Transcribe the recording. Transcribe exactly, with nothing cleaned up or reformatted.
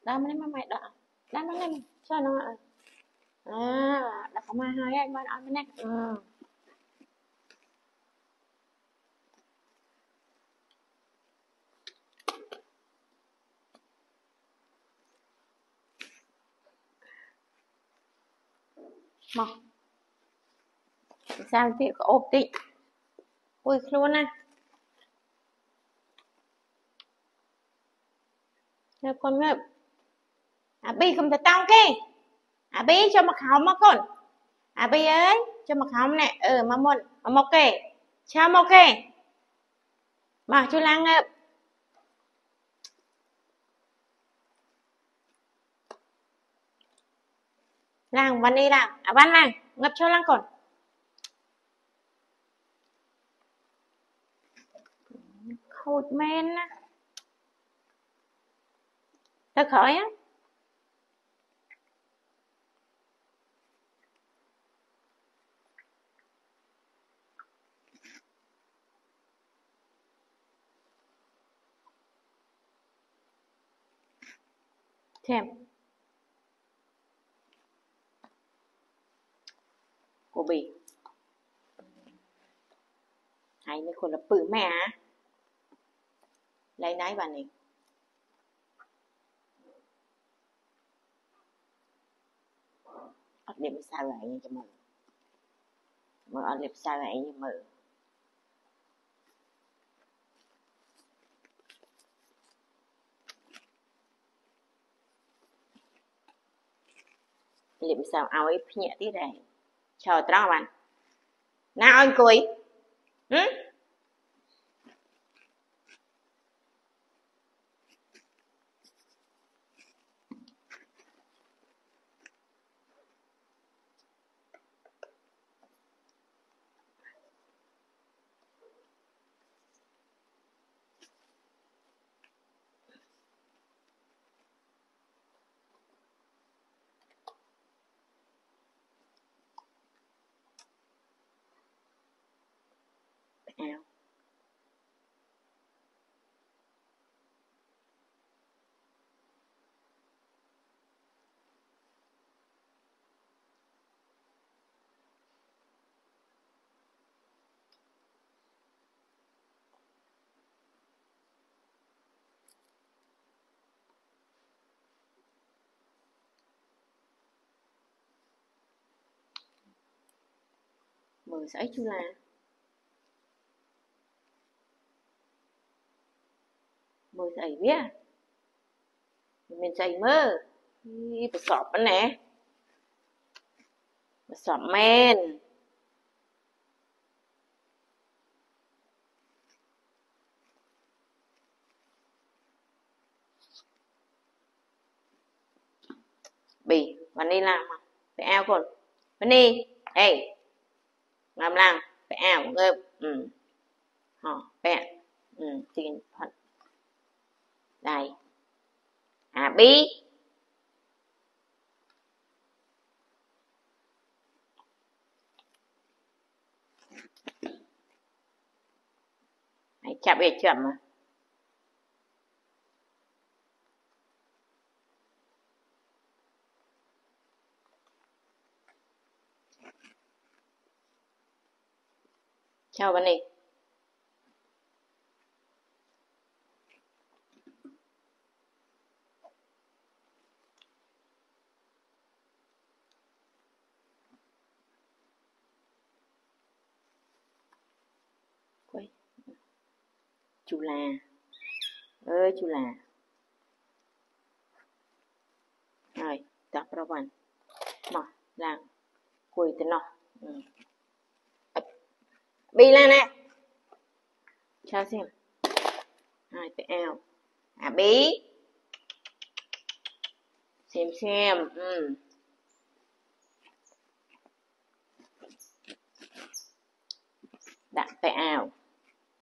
đâm lên mà mày đỡ đâm nó lên cho nó à đã có mà hai anh bạn ăn bên này ừ. Mà sao chị có ốp tị ui luôn này rồi con ngập à bi không thể tao kì à bi cho mà khóc mà con à bi ơi cho mà khóc nè ừ mà muốn mà một kì cho một kì mà chú lang ngập lang văn đi lang à văn lang ngập cho lang con khôi men á ta khởi á xem của bì hay mấyคนละปืนแม่ฮะlấy nấy bà này ở điểm sao vậy như cho mình mà ở điểm sao vậy như mình điểm sao ao ấy nhẹ tí này chờ tao bạn nào anh cười ừ? Ao mười sấy chú là mười sấy biết mình sấy mơ phải sọp anh nè sọp men bìวันนี้làm phải ao conวันนี้เอ้ยlàm làm phải ao ngơ ừ họ bẹ ừ tiền thật đây à bí hãy chạm về chậm mà chào bạn này quay chú là ơi chú là rồi tập ra bạn mà làm quỳ tên nó ừ. Bi lên nè cho xem hai cái eo à bí xem xem ừ. Đặt cái eo